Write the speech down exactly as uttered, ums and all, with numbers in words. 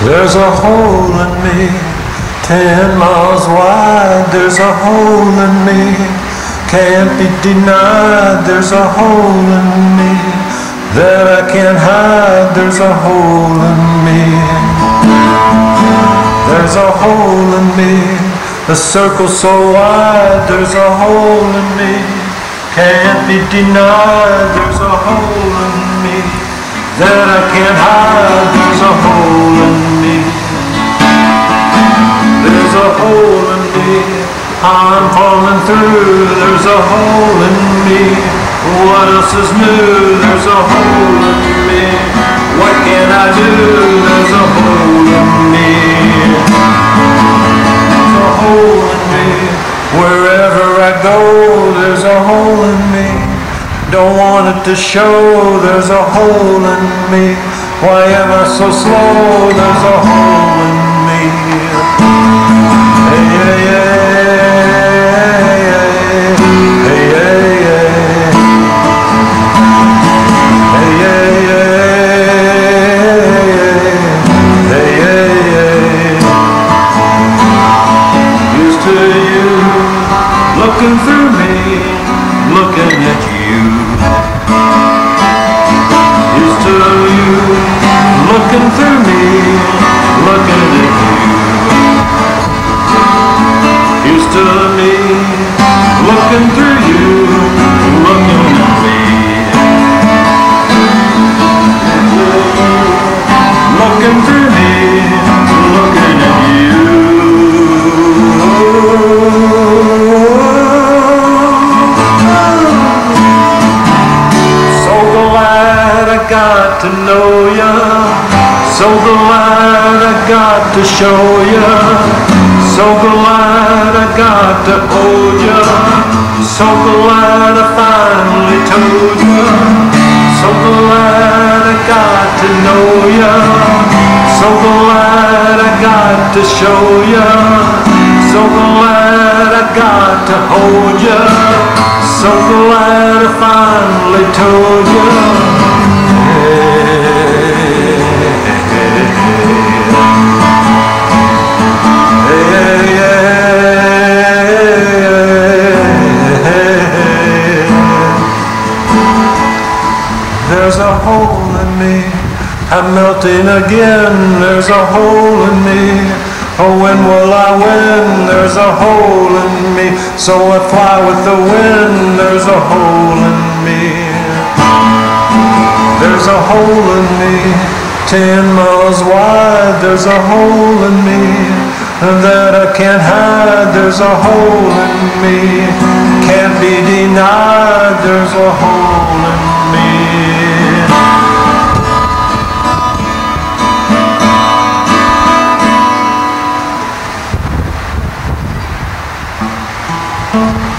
There's a hole in me, ten miles wide. There's a hole in me, can't be denied. There's a hole in me that I can't hide. There's a hole in me. There's a hole in me, a circle so wide. There's a hole in me, can't be denied. There's a hole in me that I can't hide. There's a hole in me. There's a hole in me, I'm falling through. There's a hole in me, what else is new? There's a hole in me, what can I do? There's a hole in me. There's a hole in me, wherever I go. There's a hole in me, don't want it to show. There's a hole in me, why am I so slow? There's a hole in me. Hey, hey, hey, hey, hey, hey, hey, hey, hey, hey. Used to you, looking through me, looking at you. Used to you, looking through me, looking at you. Used to me, looking through you, looking at me. Looking through me, looking at you. So glad I got to know ya, so glad I got to show ya, so glad I got to hold ya, so glad I finally told ya, so glad I got to know ya, so glad I got to show ya, so glad I got to hold ya, so glad I finally told ya. There's a hole in me, I'm melting again. There's a hole in me, oh when will I win? There's a hole in me, so I fly with the wind. There's a hole in me. There's a hole in me, ten miles wide. There's a hole in me that I can't hide. There's a hole in me, can't be denied. There's a hole in me. Thank you.